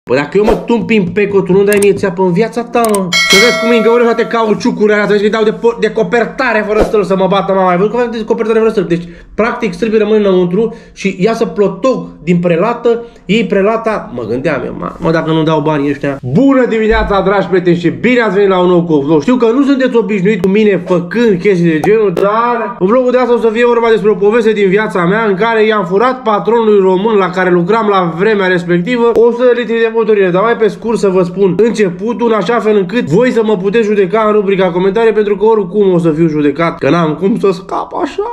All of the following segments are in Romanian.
Păi dacă eu mă tumpi în peco, tu nu dai mie țeapă în viața ta, mă. Să vezi cum îngăuresc toate cauciucurile alea, să vezi că îi dau de copertare fără stăl să mă bată mama. Ai văzut că fac de copertare fără stăl. Deci, practic, strâmbii rămân înăuntru și iasă plotoc din prelată, iei prelata. Mă gândeam eu, mă, dacă nu dau banii ăștia. Bună dimineața, dragi prieteni, și bine ați venit la un nou vlog. Știu că nu sunteți obișnuit cu mine făcând chestii de genul, dar în vlogul de asta o să fie vorba despre o poveste din viața mea în care i-am furat patronului român la care lucram la vremea respectivă 100 de litri de motorină. Dar mai pe scurt să vă spun începutul, în așa fel încât voi să mă puteți judeca în rubrica comentarii, pentru că oricum o să fiu judecat, că n-am cum să scap așa.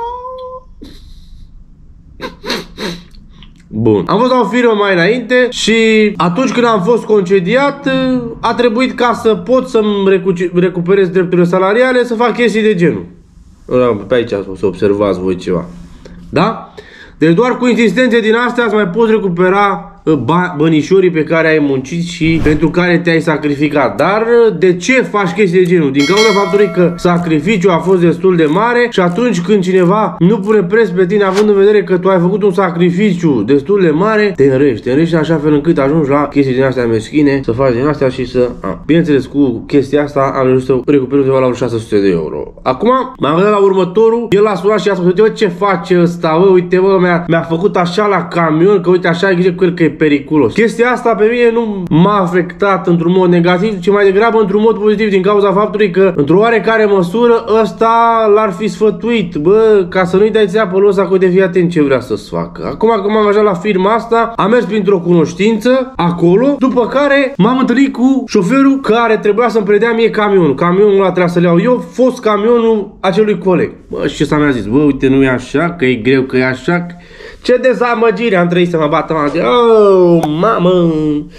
Bun. Am fost la o firmă mai înainte și atunci când am fost concediat, a trebuit ca să pot să-mi recuperez drepturile salariale să fac chestii de genul. Pe aici o să observați voi ceva. Da? Deci doar cu insistențe din astea îți mai poți recupera bănișorii pe care ai muncit și pentru care te-ai sacrificat. Dar de ce faci chestii de genul? Din cauza faptului că sacrificiul a fost destul de mare și atunci când cineva nu pune preț pe tine, având în vedere că tu ai făcut un sacrificiu destul de mare, te înrești așa fel încât ajungi la chestii din astea meschine, să faci din astea și să... Bineînțeles, cu chestia asta am reușit să recuperez undeva la 600 de euro. Acum m-am gândit la următorul, el a sunat și a spus: uite, ce face ăsta, uite, mi-a făcut așa la camion, că uite așa ai grijă cu el că e periculos. Chestia asta pe mine nu m-a afectat într-un mod negativ, ci mai degrabă într-un mod pozitiv, din cauza faptului că, într-o oarecare măsură, ăsta l-ar fi sfătuit, bă, ca să nu-i dai țeapă lui ăsta, că uite, fii atent ce vrea să-ți facă. Acum că m-am angajat la firma asta, am mers printr-o cunoștință acolo, după care m-am întâlnit cu șoferul care trebuia să-mi predea mie camionul. Camionul ăla trebuia să-l iau eu, fost camionul acelui coleg. Bă, și ăsta mi-a zis: bă, uite, nu e așa, că e greu, că e așa. Ce dezamăgire am trăit să mă bată, mă. Oh, mamă!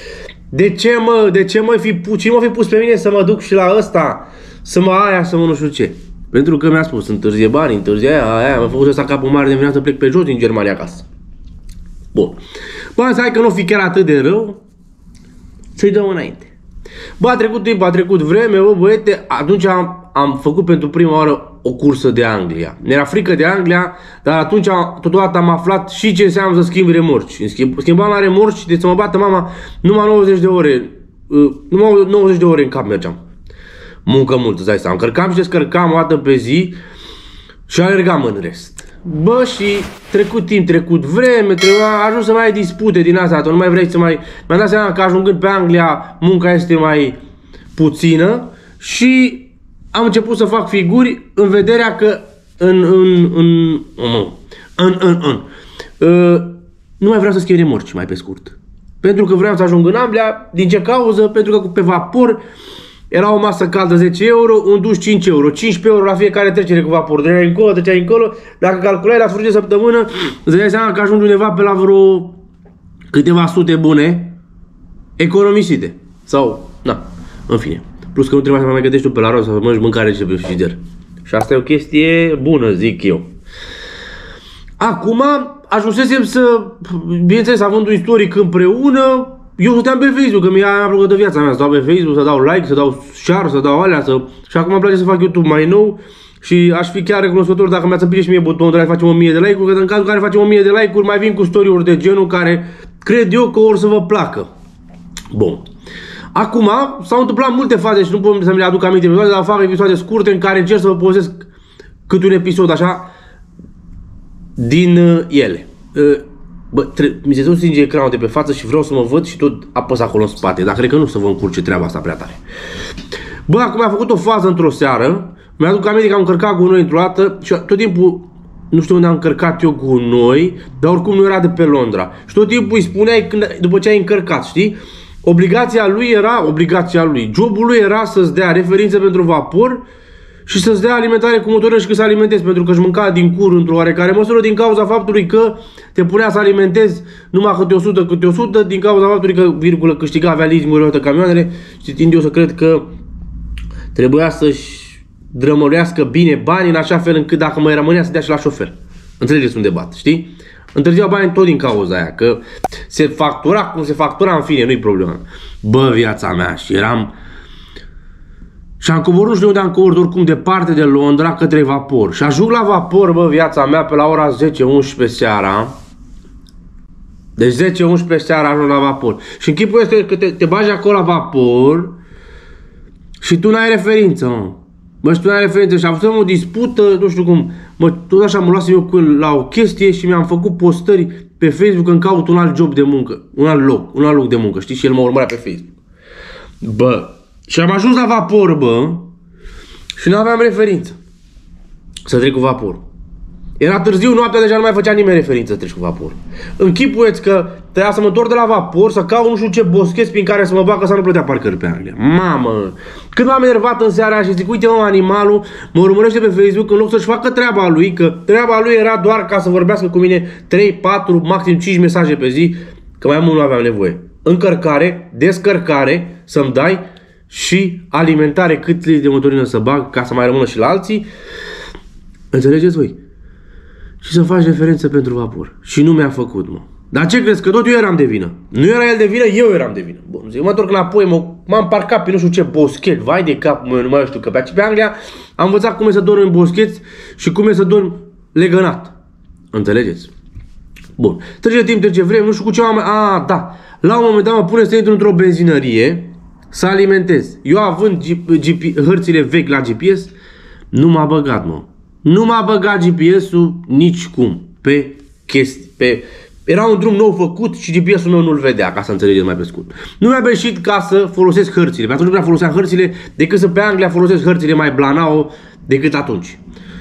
De ce mă fi pus pe mine să mă duc și la ăsta? Să mă aia, să mă nu știu ce. Pentru că mi-a spus: întârzie bani, întârzie aia, m-a făcut ăsta capul mare de mine să plec pe jos din Germania acasă. Bun. Bă, să hai că nu fi chiar atât de rău, să-i dăm înainte. Bă, a trecut timp, a trecut vreme, bă, băiete, atunci am făcut pentru prima oară o cursă de Anglia. Mi-era frică de Anglia, dar atunci totodată am aflat și ce înseamnă să schimbi remorci. Schimbam la remorci, deci să mă bată mama numai 90 de ore. Numai 90 de ore în cap mergeam. Muncă mult, îți dai seama. Încărcam și descărcam o dată pe zi și alergam în rest. Bă, și trecut timp, trecut vreme, ajuns să mai ai dispute din asta, nu mai vrei să mai... Mi-am dat seama că ajungând pe Anglia, munca este mai puțină și am început să fac figuri în vederea că nu mai vreau să schimb remorci, mai pe scurt. Pentru că vreau să ajung în Anglia. Din ce cauză? Pentru că pe vapor era o masă caldă 10 euro, un duș 5 euro, 15 euro la fiecare trecere cu vapor. Treceai încolo, treceai încolo. Dacă calculai la sfârșit de săptămână, îți dai seama că ajungi undeva pe la vreo câteva sute bune economisite. Sau, na, în fine. Plus că nu trebuie să mai gătești tu pe la rost să mănânci mâncare și pe frigider. Și asta e o chestie bună, zic eu. Acum ajunsesem să, bineînțeles, având un istoric împreună, eu stăteam pe Facebook, că mi-a plăcut de viața mea, să dau pe Facebook, să dau like, să dau share, să dau alea, și acum îmi place să fac YouTube mai nou și aș fi chiar recunoscător dacă mi-ați împinge și mie butonul de like, facem 1000 de like-uri, că în cazul în care facem 1000 de like-uri mai vin cu story-uri de genul care cred eu că or să vă placă. Bun. Acum s-au întâmplat multe faze și nu pot să mi le aduc aminte episoade, dar fac episoade scurte în care încerc să vă povestesc cât un episod așa din ele. Bă, mi se tot stinge ecranul de pe față și vreau să mă văd și tot apăs acolo în spate, dar cred că nu să vă încurce treaba asta prea tare. Bă, acum am făcut o fază într-o seară, mi-aduc aminte că am încărcat gunoi într-o dată și tot timpul, nu știu unde am încărcat eu gunoi, dar oricum nu era de pe Londra. Și tot timpul îi spuneai după ce ai încărcat, știi? Jobul lui era să-ți dea referințe pentru vapor și să-ți dea alimentare cu motorină și că să alimentezi, pentru că își mânca din cur într-o oarecare măsură din cauza faptului că te punea să alimentezi numai câte 100, din cauza faptului că, virgulă, câștiga, avea leasing-uri toate camioanele și tind eu să cred că trebuia să-și drămăluiască bine banii în așa fel încât dacă mai rămânea să dea și la șofer. Înțelegeți unde bat, știi? Întârziau bani tot din cauza aia, că se factura cum se factura, în fine, nu-i problema. Bă, viața mea, și eram... Și am coborât, nu știu unde am coborât, oricum departe de Londra, către vapor. Și ajung la vapor, bă, viața mea, pe la ora 10-11 seara. Deci 10-11 seara ajung la vapor. Și în chipul este că te bagi acolo la vapor și tu n-ai referință, mă. Bă, și tu n-ai referință și am avut o dispută, nu știu cum, mă, tot așa mă luasem eu la o chestie și mi-am făcut postări pe Facebook când caut un alt job de muncă, un alt loc de muncă, știi? Și el mă urmărea pe Facebook. Bă, și am ajuns la vapor, bă, și nu aveam referință să trec cu vapor. Era târziu, noaptea, deja nu mai făcea nimeni referință să treci cu vapor. Închipuieți că trebuia să mă întorc de la vapor, să caut nu știu ce boscheți prin care să mă bag, că să nu plătea parcări pe Anglia. Mamă! Când m-am enervat în seara și zic, uite mă, animalul mă urmărește pe Facebook în loc să-și facă treaba lui, că treaba lui era doar ca să vorbească cu mine 3, 4, maxim 5 mesaje pe zi, că mai mult nu aveam nevoie. Încărcare, descărcare, să-mi dai și alimentare cât litri de motorină să bag, ca să mai rămână și la alții. Înțelegeți voi? Și să faci referență pentru vapor. Și nu mi-a făcut, mă. Dar ce crezi? Că tot eu eram de vină. Nu era el de vină, eu eram de vină. Bun, zic, mă întorc înapoi, m-am parcat pe nu știu ce boschet. Vai de cap, nu mai știu, că pe Anglia am învățat cum e să dorm în boscheți și cum e să dorm legănat. Înțelegeți? Bun. Trece timp, trece vreme, nu știu cu ce am... da. La un moment dat mă pune să intru într-o benzinărie să alimentez. Eu având hărțile vechi la GPS, nu m-a băgat, mă. Nu m-a băgat GPS-ul nicicum pe chestii. Era un drum nou făcut și GPS-ul meu nu-l vedea, ca să înțelegeți mai pe scurt. Nu mi-a ieșit ca să folosesc hărțile. Pe atunci nu prea foloseam hărțile, decât să pe Anglia folosesc hărțile mai blanau decât atunci.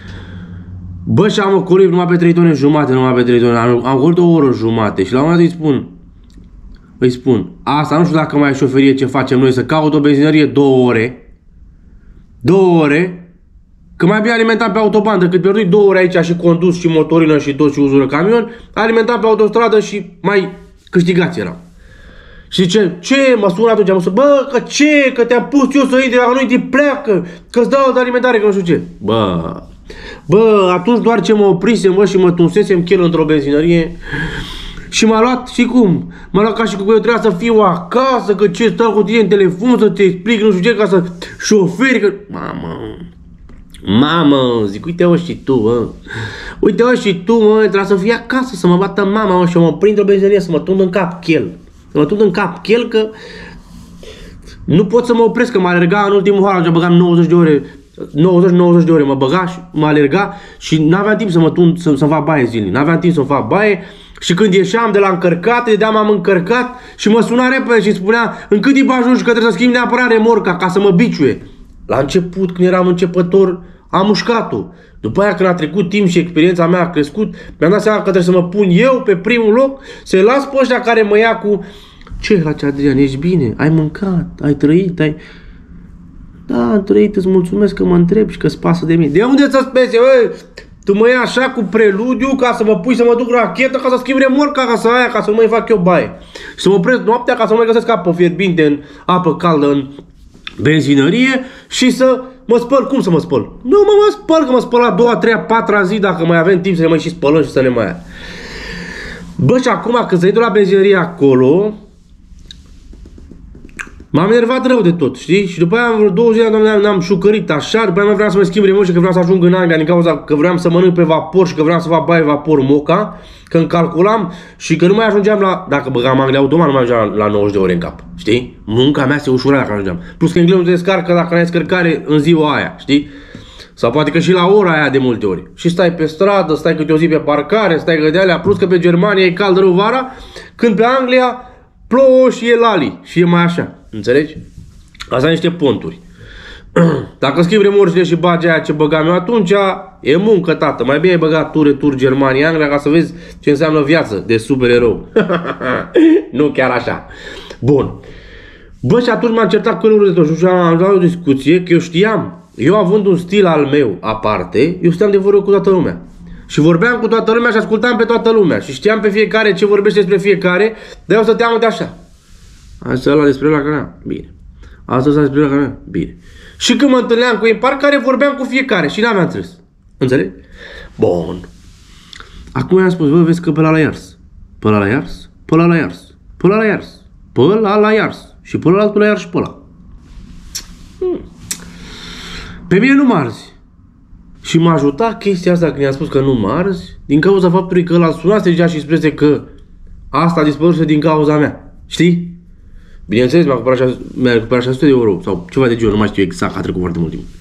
Bă, și am ocolit numai pe 3 tone jumate, numai pe 3 tone. Am ocolit o oră jumate și la un moment dat îi spun, asta nu știu dacă mai e șoferie ce facem noi, să caut o benzinărie 2 ore. 2 ore. Că mai bine alimentam pe autobandă, cât pierdui 2 ore aici și condus și motorină și tot și uzură camion, alimentam pe autostradă și mai câștigați eram. Și zice, ce? Mă sună atunci, mă sună, bă, că ce? Că te-am pus eu să intri, dacă nu intri pleacă, că-ți dau de alimentare, că nu știu ce. Bă, atunci doar ce mă oprisem, bă, și mă tunsesem chel într-o benzinărie și m-a luat, și cum? M-a luat ca și cum eu trebuia să fiu acasă, că ce, stau cu tine în telefon să te explic, nu știu ce, ca să șoferi, că... Mamă, zic, uite-o și tu, mă. Uite-o și tu, mă, trebuie să fii acasă, să mă bată mama, mă, și mă prind o benzinărie, să mă tund în cap chel. Să mă tund în cap chel, că nu pot să mă opresc, că mă alerga în ultimul hal, am băgat 90 de ore, 90 de ore mă băga și mă alerga și n-aveam timp să mă tund, să-mi fac baie zilnic. N-aveam timp să-mi fac baie și când ieșeam de la încărcat, vedeam am încărcat și mă suna repede și îmi spunea, în cât timp ajungi, că trebuie să schimbi neapărat remorca ca să mă biciuie. La început, când eram începător, am mușcat-o. După aia, când a trecut timp și experiența mea a crescut, mi-am dat seama că trebuie să mă pun eu pe primul loc, să-i las pe ăștia care mă ia cu... Ce faci, Adrian? Ești bine? Ai mâncat? Ai trăit? Da, am trăit, îți mulțumesc că mă întrebi și că îți pasă de mine. De unde să spese, bă? Tu mă iei așa cu preludiu ca să mă pui să mă duc rachetă, ca să schimb remorca, ca să nu mai fac eu baie. Și să mă opresc noaptea ca să nu mai găsesc apă fierbinte în apă caldă în benzinărie și să mă spăl. Cum să mă spăl? Nu mă spăl, că mă spăl la 2, 3, 4 zi dacă mai avem timp să ne mai și spălăm și să ne mai ia. Bă, și acum când să intru la benzinărie acolo, m-am enervat rău de tot, știi? Și după aia vreo 2 zile n-am șucărit așa, după aia mai vreau să mă schimb remorca, că vreau să ajung în Anglia din cauza că vreau să mănânc pe vapor și că vreau să fac baie vapor moca, că îmi calculam și că nu mai ajungeam la, dacă băgam Anglia automat, nu mai ajungeam la 90 de ore în cap, știi? Munca mea se ușura dacă ajungeam. Plus că englezul te descarcă dacă n-ai descărcare în ziua aia, știi? Sau poate că și la ora aia de multe ori. Și stai pe stradă, stai câte o zi pe parcare, stai că de alea, plus că pe Germania e cald rău vara, când pe Anglia plouă și e lali și e mai așa. Înțelegi? Asta sunt niște ponturi. Dacă schimbi remorcile și bagi aia ce băgam eu atunci, e muncă, tată. Mai bine ai băgat tu retur Germania, Anglia, ca să vezi ce înseamnă viață de supererou. Nu chiar așa. Bun. Bă, și atunci m-am certat cu lucruri de tot și am dat o discuție, că eu știam, eu având un stil al meu aparte, eu stăteam de vorbă cu toată lumea. Și vorbeam cu toată lumea și ascultam pe toată lumea. Și știam pe fiecare ce vorbește despre fiecare, dar eu stăteam de așa. Asta ăla despre la canea? Bine. Asta ăla despre la canea? Bine. Și când mă întâlneam cu ei, parcă vorbeam cu fiecare și n-aveam înțeles. Înțelegi? Bun. Acum i-am spus, bă, vezi că pe ăla l-ai ars. Pe ăla l-ai ars? Pe ăla l-ai ars. Pe ăla l-ai ars. Pe ăla l-ai ars. Și pe ăla altul l-ai ars și pe ăla. Pe mine nu mă arzi. Și m-a ajutat chestia asta când i-am spus că nu mă arzi, din cauza faptului că ăla sunase deja și spuse că Asta a dispărut din cauza mea. Știi? Bineînțeles, mi-a recuperat 600 de euro sau ceva de genul, nu mai știu exact, a trecut foarte mult timp.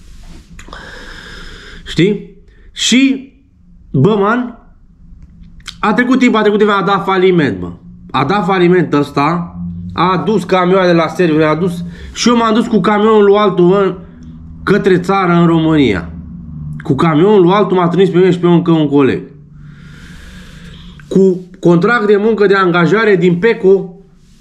Știi? Și, bă, man, a trecut timp, a dat faliment, bă. A dat faliment ăsta, a adus camioane la serviciu, a adus și eu m-am dus cu camionul lui altul, bă, către țară în România. Cu camionul lui altul m-a trimis pe mine și pe încă un coleg. Cu contract de muncă de angajare din PECO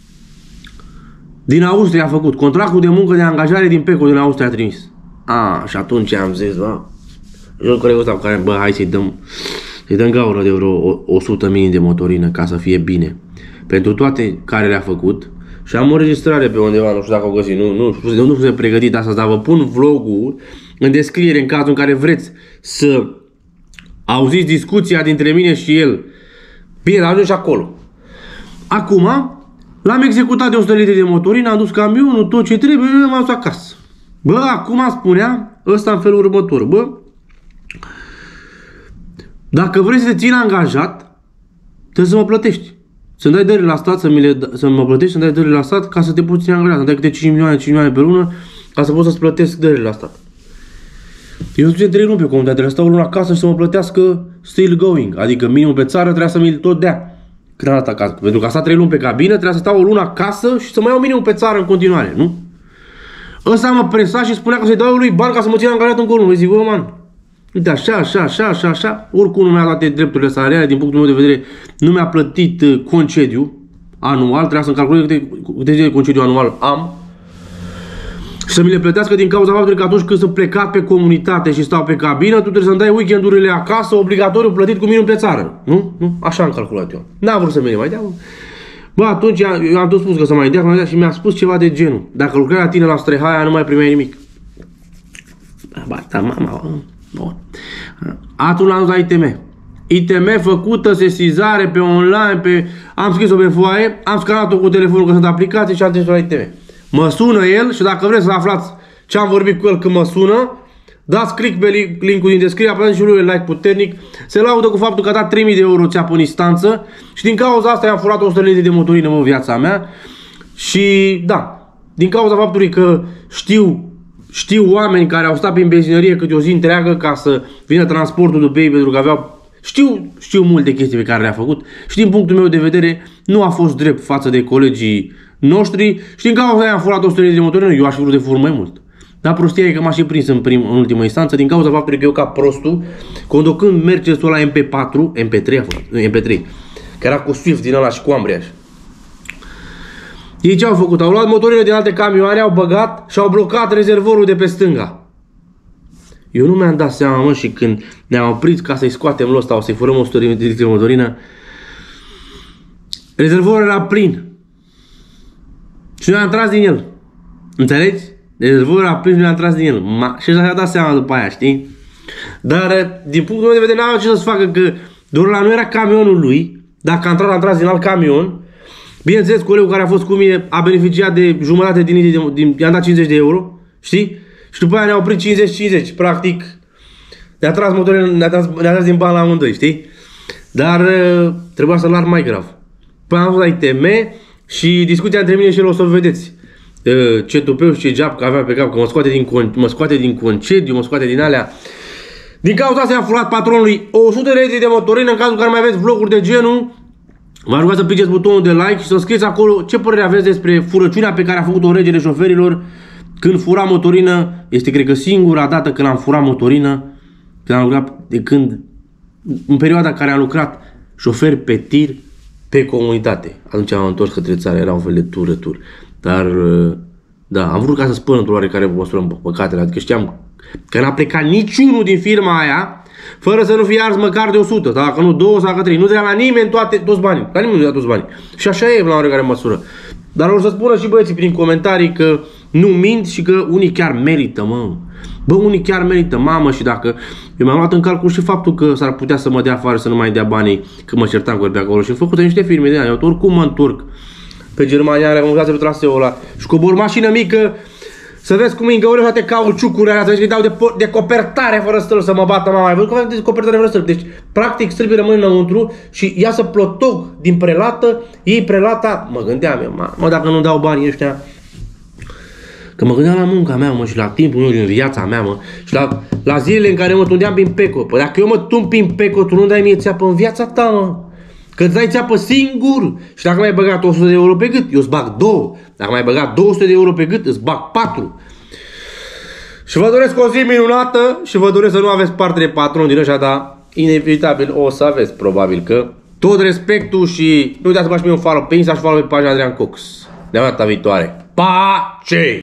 din Austria a făcut. Contractul de muncă de angajare din PECO din Austria a trimis. Și atunci am zis, bă, eu colegul ăsta cu care, bă, hai să-i dăm gaură de vreo 100.000 de motorină ca să fie bine. Pentru toate care le-a făcut. Și am o înregistrare pe undeva, nu știu dacă o găsi, nu sunt pregătit asta, dar vă pun vlogul în descriere în cazul în care vreți să auziți discuția dintre mine și el. Bine, ajung și acolo. Acum, l-am executat de 100 litri de motorină, am dus camionul, tot ce trebuie, m-am dus acasă. Bă, acum spunea ăsta în felul următor, bă, dacă vrei să te țin angajat, trebuie să mă plătești. Să-mi dai dările la stat, să mă plătești, să-mi dai dările la stat ca să te poți ține angajat. Să-mi dai câte 5 milioane pe lună ca să poți să-ți plătesc dările la stat. Eu sunt 3 luni pe comunitate, trebuie să stau o lună acasă și să mă plătească still going. Adică minimum pe țară trebuie să mi-l tot dea. Când am dat acasă. Pentru că a stat 3 luni pe cabină, trebuie să stau o lună acasă și să mai iau minimum pe țară în continuare, nu? Ăsta mă presa și spunea că să-i dau lui bani ca să mă țin angajat încă o lună. Îi zic, bă, man, uite, așa. Oricum nu mi-a dat toate salariale, din punctul meu de vedere, nu mi-a plătit concediu anual, trebuia să-mi calculez câte zile de concediu anual am. Și să mi le plătească din cauza faptului că atunci când sunt plecat pe comunitate și stau pe cabină, tu trebuie să-mi dai weekendurile acasă, obligatoriu plătit cu minimum pe țară. Nu? Așa am calculat eu. N-am vrut să mi le mai dea. Bă, atunci eu am tot spus că să mai dea și mi-a spus ceva de genul. Dacă lucrai la tine la Strehaia, nu mai primeai nimic. Bun. Atunci l-am dus la ITM. ITM făcută, sesizare pe online, am scris-o pe foaie, am scanat-o cu telefonul că sunt aplicații și am trimis-o la ITM. Mă sună el și dacă vreți să aflați ce am vorbit cu el când mă sună, dați click pe link-ul din descriere, apăsați și lui like puternic, se laudă cu faptul că a dat 3.000 de euro țeapă în instanță și din cauza asta i-am furat 100 de motorină în viața mea și da, din cauza faptului că știu oameni care au stat prin benzinărie câte o zi întreagă ca să vină transportul după ei pentru că aveau... Știu multe chestii pe care le-a făcut și din punctul meu de vedere nu a fost drept față de colegii noștri și din cauza aia am furat 100 de motorină, eu aș fi vrut de fur mai mult. Dar prostia e că m-a și prins în ultima instanță din cauza faptului că eu ca prostul, conducând Mercedes-ul ăla MP3 a fost, MP3, că era cu Swift din ăla și cu ambriaj. Ei ce au făcut? Au luat motorină din alte camioane, au băgat și au blocat rezervorul de pe stânga. Eu nu mi-am dat seama, mă, și când ne-am oprit ca să-i scoatem ăsta, o să-i furăm 100 de motorină, rezervorul era plin. Și noi am tras din el. Înțelegi? Rezervorul era plin și noi am tras din el. Și și-a dat seama după aia, știi? Dar, din punctul meu de vedere, n-am ce să-ți facă, că doar la nu era camionul lui. Dacă am tras din alt camion. Bineînțeles, colegul care a fost cu mine a beneficiat de jumătate i-am dat 50 de euro. Știi? Și după aia ne-a oprit 50-50. Practic, ne-a tras motorul, ne-a tras din bani la amândoi, știi? Dar trebuia să-l ar mai grav. Păi am fost la ITM și discuția între mine și el o să o vedeți. Ce tupeu și ce geap că avea pe cap, că mă scoate din concediu, mă scoate din alea. Din cauza asta i-am furat patronului 100 de litri de motorină. În cazul în care mai aveți vloguri de genul, v-aș ruga să apăsați butonul de like și să scrieți acolo ce părere aveți despre furăciunea pe care a făcut-o regele șoferilor când fura motorină. Este, cred că, singura dată când am furat motorină, când am lucrat, în perioada în care am lucrat șofer pe tir pe comunitate. Atunci am întors către țară, era un fel de tur. Dar, da, am vrut ca să spun într-o oarecare măsură păcatele, adică știam că n-a plecat niciunul din firma aia fără să nu fie ars măcar de 100, dacă nu 2 sau 3. Nu trebuia la nimeni toți banii, la nimeni nu dea toți banii. Și așa e la oarecare măsură. Dar o să spună și băieții prin comentarii că nu mint și că unii chiar merită, mă. Bă, unii chiar merită, mamă, și dacă... Eu mi-am luat în calcul și faptul că s-ar putea să mă dea afară, să nu mai dea banii, că mă certam cu el pe acolo. Și am făcut niște firme de ani. Oricum mă întorc pe Germania, are pe traseul ăla și cobor mașină mică Să vezi cum îi îngăuresc toate cauciucurile alea, să vezi că îi dau de copertare fără stăl să mă bată mama. Ai văzut cum fac de copertare fără stăl? Deci, practic, stâlpii rămân înăuntru și iasă plotog din prelată, iei prelata, mă gândeam eu, mă, dacă nu dau banii ăștia, că mă gândeam la munca mea, mă, și la timpul meu din viața mea, mă, și la zilele în care mă tundeam prin peco. Păi dacă eu mă tund prin peco, tu nu dai mie țeapă în viața ta, mă. Că îți dai țeapă singur și dacă mai ai băgat 100 de euro pe gât, eu îți bag 2. Dacă mai ai băgat 200 de euro pe gât, îți bag 4. Și vă doresc o zi minunată și vă doresc să nu aveți parte de patron din ăștia, dar inevitabil o să aveți, probabil că. Tot respectul și nu uitați să faci mie un follow pe Insta și follow pe pagina Adrian Cox. De data viitoare. Pace!